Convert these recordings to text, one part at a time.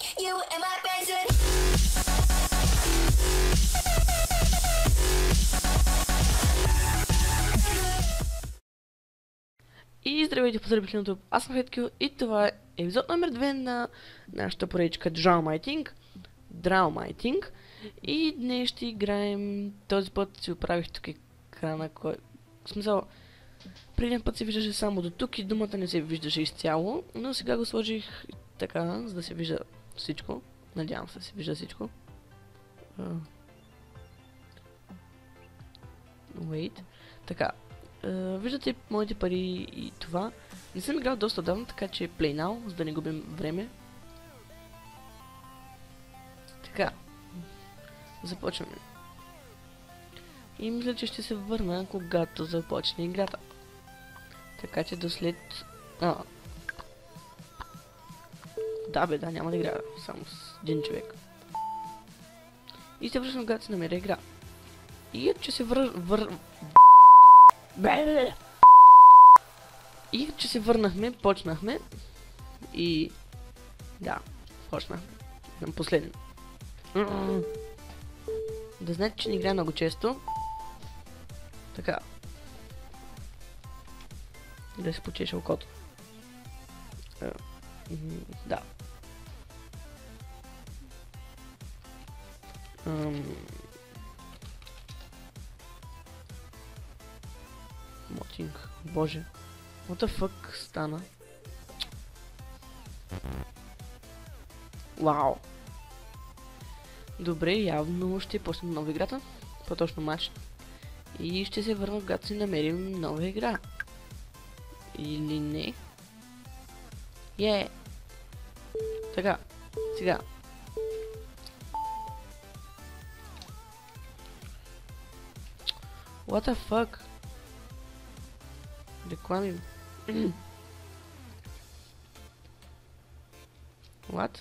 You and my friends. И здравейте, поздравители на YouTube, аз съм Хеткил и това е епизод номер 2 на нашата поредичка Drownmighting. И днес ще играем, този път си оправих тук екрана, в смисъл, предния път се виждаше само до тук и думата не се виждаше изцяло, но сега го сложих така, за да се вижда всичко. Надявам се да се вижда всичко. Wait. Така. Виждате моите пари и това. Не съм играл доста давно, така че play now, за да не губим време. Така. Започваме. И мисля, че ще се върна, когато започне играта. Така че до след... Да бе, да, няма да играя само с един човек. И се връщам, когато се намеря игра. И че се И че се върнахме, почнахме. И... да, почнахме. На последно. Да знаете, че не играя много често. Така. Да се почеше окото. Да. Мотинг. Боже. What the fuck стана? Вау. Добре, явно ще почнем нова играта. По-точно матч. И ще се върна, когато си намерим нова игра. Или не? Така. Сега. What the fuck? Реклами. What?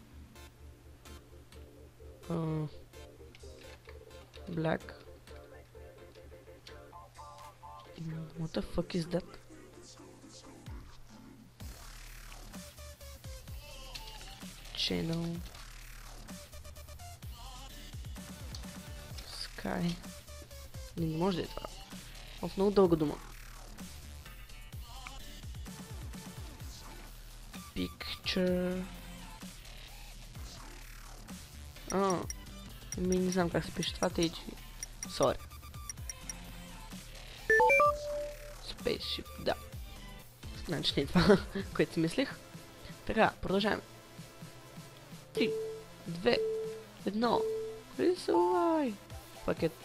Black. What the fuck is that? Channel. Sky. Не може да е това. В много дълга дума. Picture. Не знам как се пише това, тъй че... Sorry. Spaceship, да. Значи не е това, което си мислих. Така, продължаваме. 3, 2, 1. Рисувай! Пакет.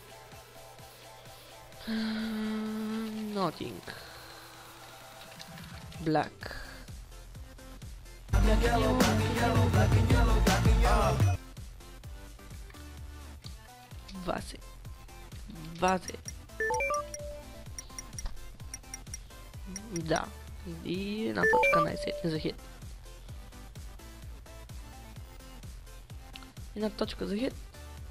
Nothing. Black. Вазе. Да. И една точка най-сетне за хит. Една точка за хит.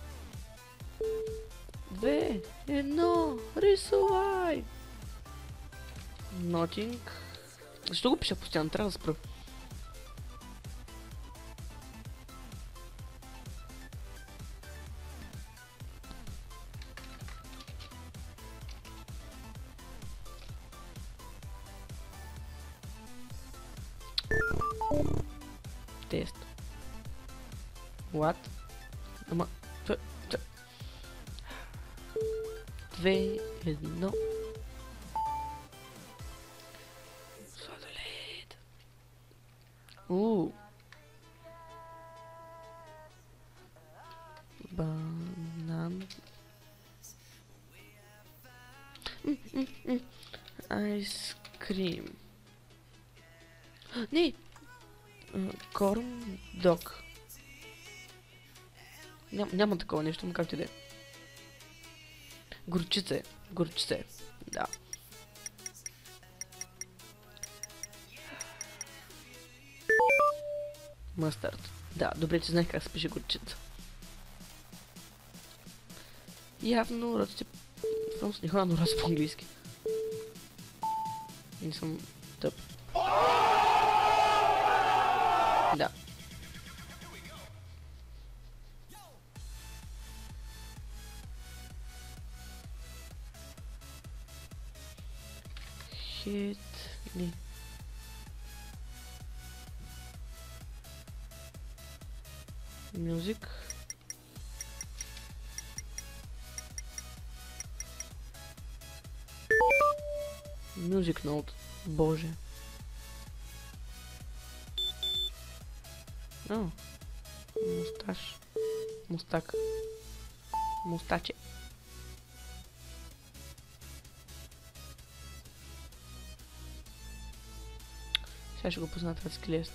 2, 1, рисувай! Nothing. Защо го пиша постоянно? Трябва да спра. Тест. What? Ама... 2, 1. Сладолед. Банан. Айскрим. Не! Корм дог. Няма такова нещо, но както и да е. Горчице. Да. Мъстърд. Да, добре, че знаех как се пише горчица. Явно родите... Не хора, но раз по-английски. Не съм тъп. Да. Hit. Не. Music. Music Note. Боже. О. Мусташ. Мустак. Мустаче. Сега ще го позна това скелет.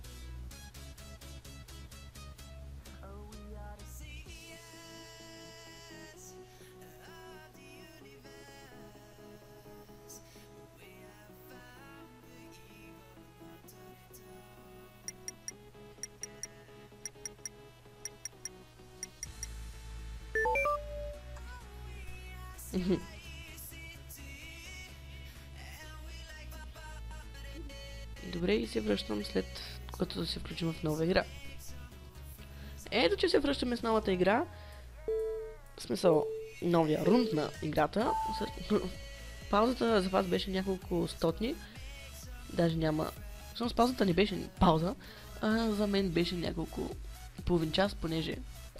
Добре, и се връщам след като да се включим в нова игра. Ето, че се връщаме с новата игра. В смисъл, новия рунд на играта. Паузата за вас беше няколко стотни. Даже няма... Всъщност паузата не беше пауза, а за мен беше няколко половин час, понеже...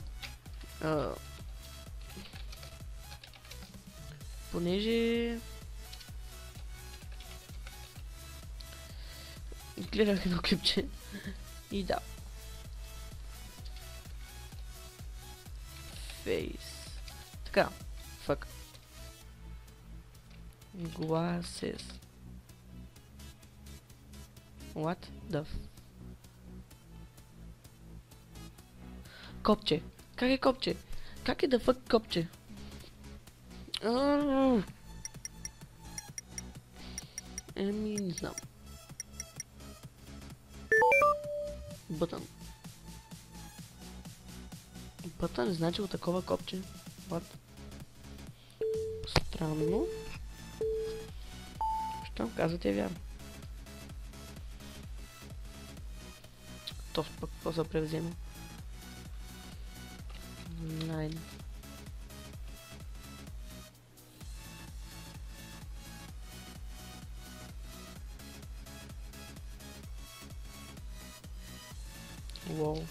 гледах едно клипче и да. Face. Така. Fuck. Glasses. What the Копче. Как е копче? Как е да fuck копче? Еми, не знам. Бътън. Бътън е значило такова копче. What? Странно. Щом казвате е вярно. То пък какво се превзема? Nine. Wow.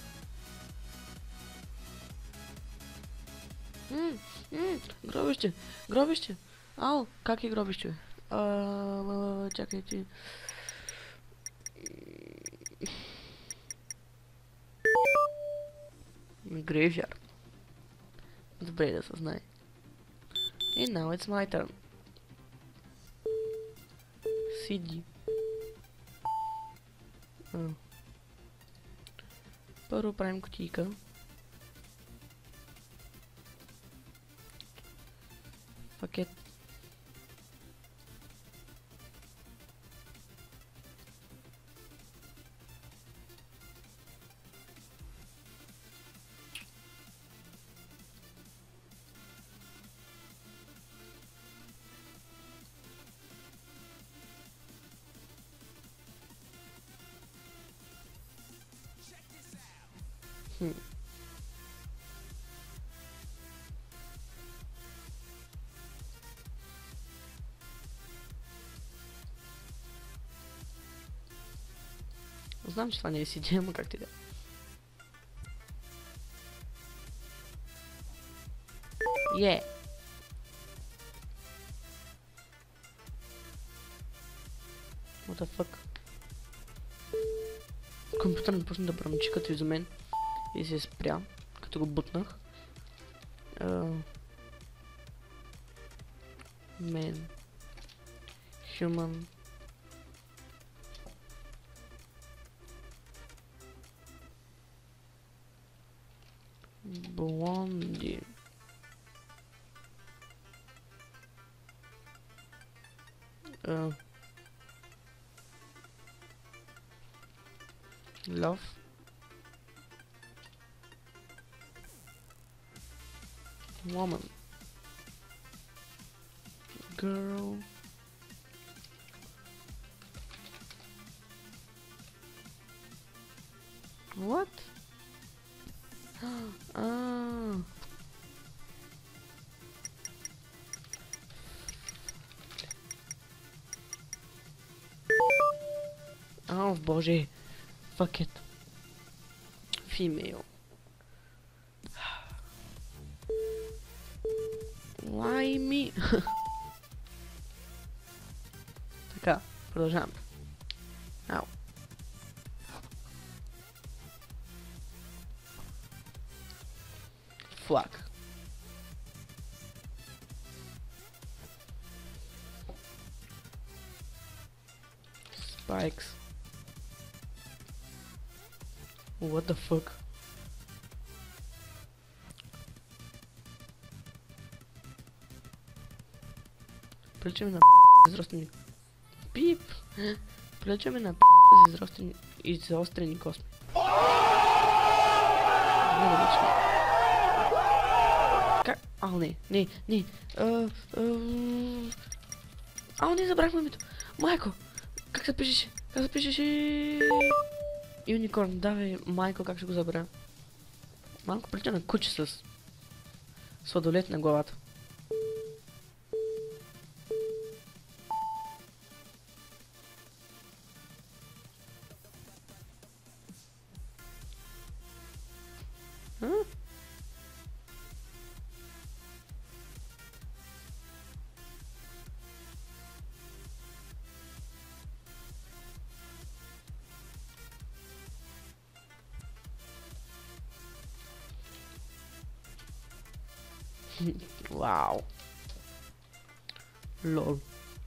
Гробище! Гробище! Ау! Как е гробище? Чакайте. Graveyard. Добре да се знае. And now it's my turn. CD. Първо правим кутийка. Пакет. Знам, че това не е CD, ама как ти да. Yeah. What the fuck? Компютър не почна да бръмчи като и за мен. И се спря, като го бутнах. Man. Human. Blondie. Love. Woman. Girl. What? Ah. О, боже. Fuck it. Female. Why me? Така, продължаваме. Ау. Флаг. Spikes. What the fuck? Приличаме на изростени... Пип! Приличаме на изострени косми. Как? Ау, не. Ау, не, забрахме името. Майко! Как се пишеше? Как се пишеше? Юникорн, давай, майко, как ще го забравя? Малко прилича на куче с сладолет на главата. Вау. Лол.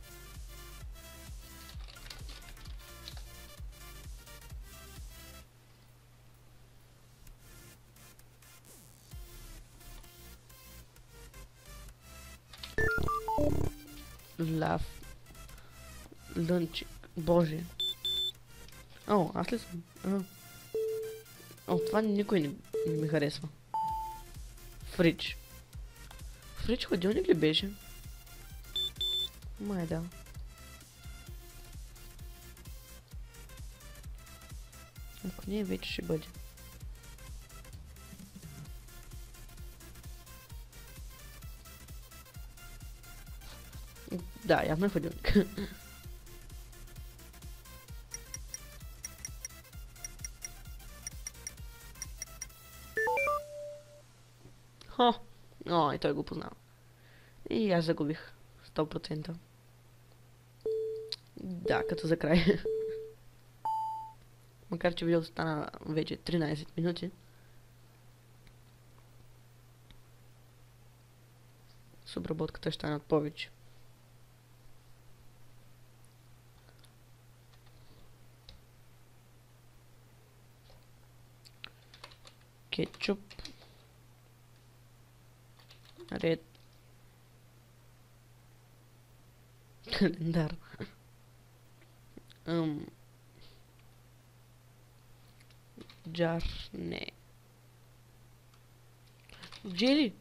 Лав. Лънчик. Боже. О, аз ли съм? О, това никой не ми харесва. Фрич. Фрич ходилник ли беше? Май да. Ако не, вече ще бъде. Да, явно е ходилник. Хо! О, и той го познава. И аз загубих. 100%. Да, като за край. Макар че видеото стана вече 13 минути. С обработката ще станат повече. Кетчуп. Ред. Календар. Джар. Не. Джели.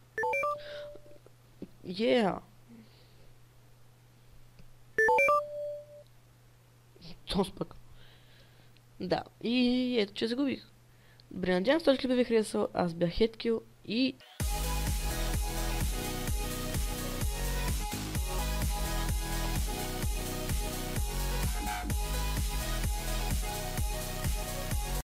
Yeah. Тос пък. Да. И ето, че загубих. Добре, надявам се този клип ви е харесал. Аз бях Headkill и...